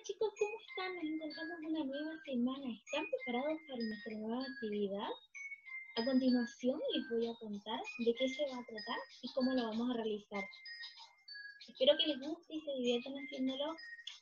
chicos, ¿cómo están? Nos encontramos una nueva semana. ¿Están preparados para nuestra nueva actividad? A continuación les voy a contar de qué se va a tratar y cómo lo vamos a realizar. Espero que les guste y se diviertan haciéndolo.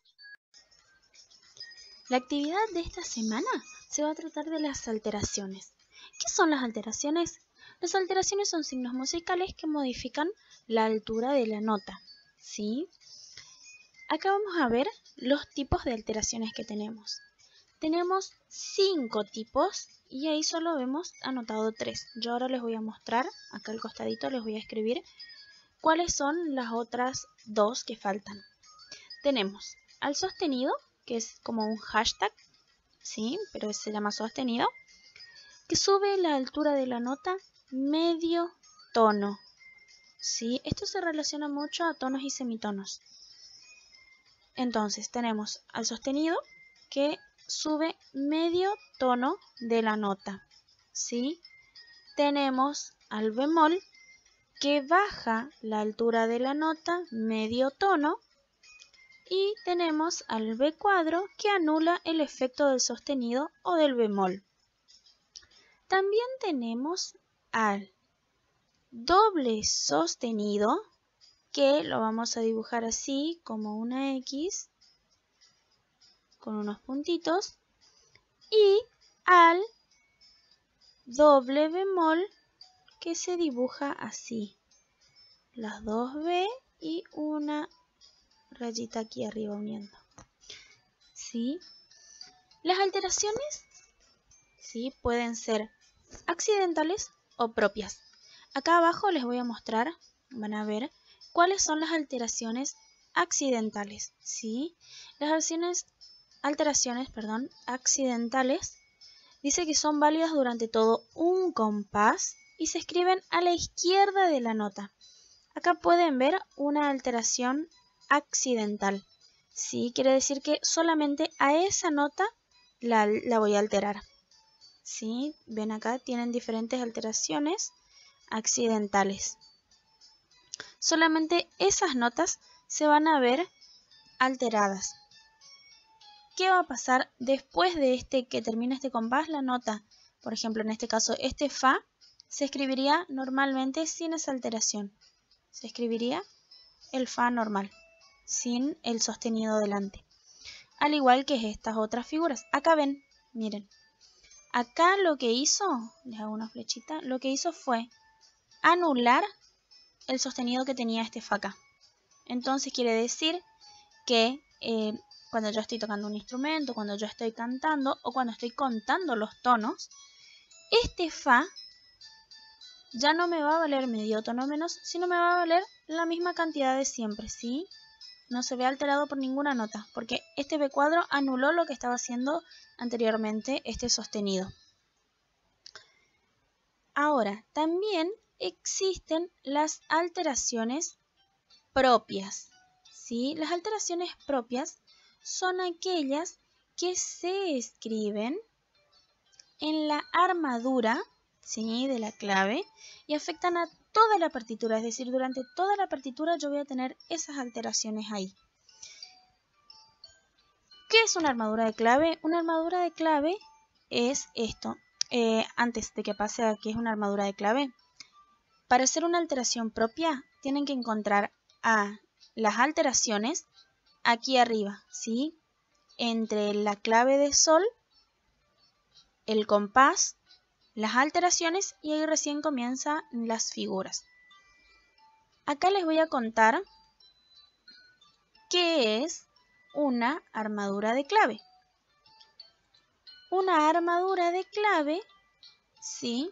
La actividad de esta semana se va a tratar de las alteraciones. ¿Qué son las alteraciones? Las alteraciones son signos musicales que modifican la altura de la nota, ¿sí? Acá vamos a ver los tipos de alteraciones que tenemos. Tenemos 5 tipos y ahí solo vemos anotado 3. Yo ahora les voy a mostrar, acá al costadito les voy a escribir cuáles son las otras 2 que faltan. Tenemos al sostenido, que es como un hashtag, ¿sí? Pero se llama sostenido, que sube la altura de la nota medio tono, ¿sí? Esto se relaciona mucho a tonos y semitonos. Entonces tenemos al sostenido que sube medio tono de la nota, ¿sí? Tenemos al bemol que baja la altura de la nota medio tono. Y tenemos al B cuadro que anula el efecto del sostenido o del bemol. También tenemos al doble sostenido, que lo vamos a dibujar así como una X con unos puntitos, y al doble bemol que se dibuja así, las dos B y una rayita aquí arriba uniendo, ¿sí? Las alteraciones, ¿sí?, pueden ser accidentales o propias. Acá abajo les voy a mostrar, van a ver, cuáles son las alteraciones accidentales, ¿sí? Las alteraciones accidentales dice que son válidas durante todo un compás y se escriben a la izquierda de la nota. Acá pueden ver una alteración accidental, ¿sí? Quiere decir que solamente a esa nota la voy a alterar, ¿sí? Ven acá, tienen diferentes alteraciones accidentales. Solamente esas notas se van a ver alteradas. ¿Qué va a pasar después de que termine este compás? La nota, por ejemplo, en este caso, este Fa, se escribiría normalmente sin esa alteración. Se escribiría el Fa normal, sin el sostenido delante. Al igual que estas otras figuras. Acá ven, miren. Acá lo que hizo, les hago una flechita, lo que hizo fue anular el sostenido que tenía este Fa acá. Entonces quiere decir que cuando yo estoy tocando un instrumento, cuando yo estoy cantando o cuando estoy contando los tonos, este Fa ya no me va a valer medio tono menos, sino me va a valer la misma cantidad de siempre, ¿sí? No se ve alterado por ninguna nota, porque este B cuadro anuló lo que estaba haciendo anteriormente este sostenido. Ahora, también existen las alteraciones propias, ¿sí? Las alteraciones propias son aquellas que se escriben en la armadura, ¿sí?, de la clave y afectan a toda la partitura, es decir, durante toda la partitura yo voy a tener esas alteraciones ahí. ¿Qué es una armadura de clave? Una armadura de clave es esto. Antes de que pase a qué es una armadura de clave, para hacer una alteración propia tienen que encontrar a las alteraciones aquí arriba, ¿sí?, entre la clave de sol, el compás, las alteraciones y ahí recién comienzan las figuras. Acá les voy a contar qué es una armadura de clave. Una armadura de clave, ¿sí?,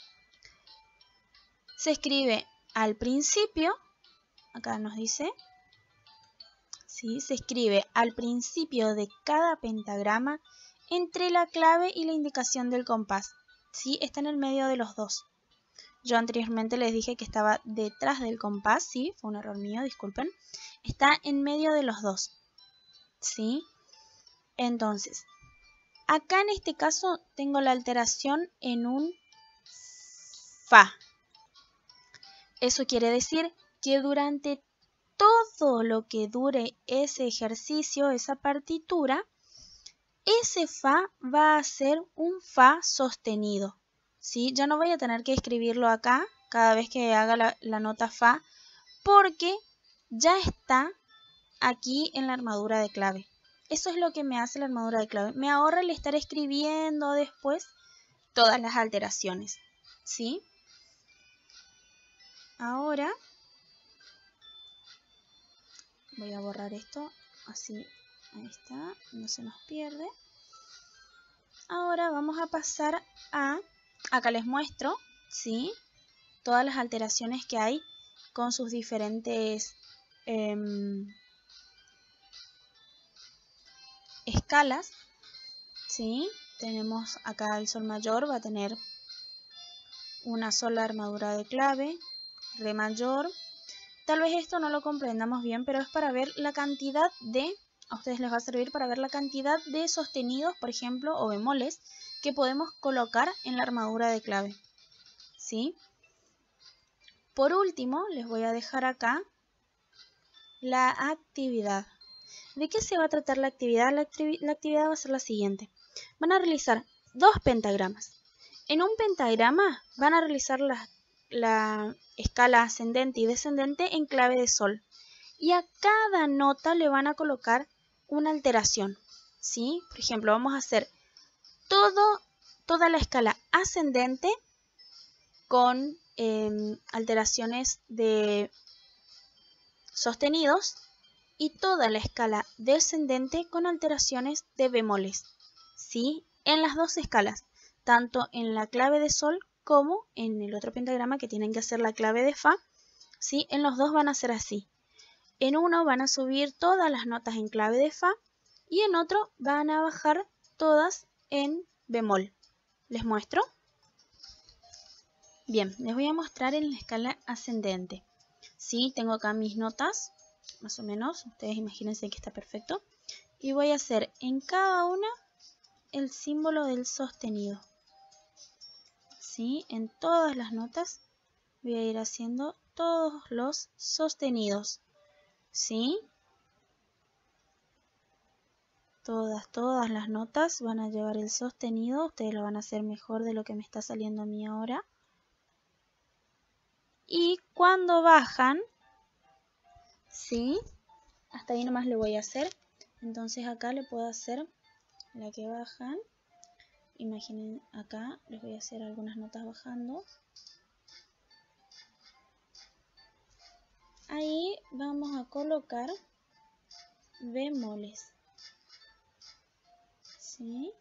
se escribe al principio, acá nos dice, ¿sí?, se escribe al principio de cada pentagrama entre la clave y la indicación del compás, ¿sí?, está en el medio de los dos. Yo anteriormente les dije que estaba detrás del compás, ¿sí?, fue un error mío, disculpen. Está en medio de los dos, ¿sí? Entonces, acá en este caso tengo la alteración en un Fa. Eso quiere decir que durante todo lo que dure ese ejercicio, esa partitura, ese fa va a ser un fa sostenido, ¿sí? Ya no voy a tener que escribirlo acá cada vez que haga la nota fa, porque ya está aquí en la armadura de clave. Eso es lo que me hace la armadura de clave. Me ahorra el estar escribiendo después todas las alteraciones, ¿sí? Ahora voy a borrar esto, así, ahí está, no se nos pierde. Ahora vamos a pasar acá les muestro, ¿sí? Todas las alteraciones que hay con sus diferentes escalas, ¿sí? Tenemos acá el sol mayor, va a tener una sola armadura de clave, re mayor. Tal vez esto no lo comprendamos bien, pero es para ver la cantidad de, a ustedes les va a servir para ver la cantidad de sostenidos, por ejemplo, o bemoles, que podemos colocar en la armadura de clave, ¿sí? Por último, les voy a dejar acá la actividad. ¿De qué se va a tratar la actividad? La actividad va a ser la siguiente. Van a realizar 2 pentagramas. En un pentagrama van a realizar la escala ascendente y descendente en clave de sol. Y a cada nota le van a colocar una alteración, ¿sí? Por ejemplo, vamos a hacer toda la escala ascendente con alteraciones de sostenidos y toda la escala descendente con alteraciones de bemoles, ¿sí? En las dos escalas, tanto en la clave de sol como en el otro pentagrama que tienen que hacer la clave de fa, ¿sí? En los dos van a ser así. En uno van a subir todas las notas en clave de fa y en otro van a bajar todas en bemol. ¿Les muestro? Bien, les voy a mostrar en la escala ascendente. Sí, tengo acá mis notas, más o menos, ustedes imagínense que está perfecto. Y voy a hacer en cada una el símbolo del sostenido. Sí, en todas las notas voy a ir haciendo todos los sostenidos. ¿Sí? Todas las notas van a llevar el sostenido. Ustedes lo van a hacer mejor de lo que me está saliendo a mí ahora. Y cuando bajan, ¿sí? Hasta ahí nomás le voy a hacer. Entonces acá le puedo hacer la que bajan. Imaginen acá, les voy a hacer algunas notas bajando. Ahí vamos a colocar bemoles. ¿Sí?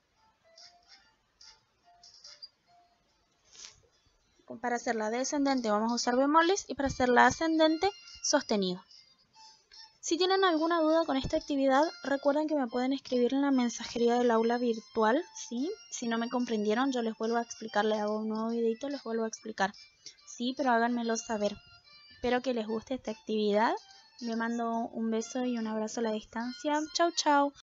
Para hacer la descendente vamos a usar bemoles y para hacer la ascendente sostenido. Si tienen alguna duda con esta actividad, recuerden que me pueden escribir en la mensajería del aula virtual, ¿sí? Si no me comprendieron, yo les vuelvo a explicar, les hago un nuevo videito, les vuelvo a explicar. Sí, pero háganmelo saber. Espero que les guste esta actividad. Les mando un beso y un abrazo a la distancia. Chau, chau.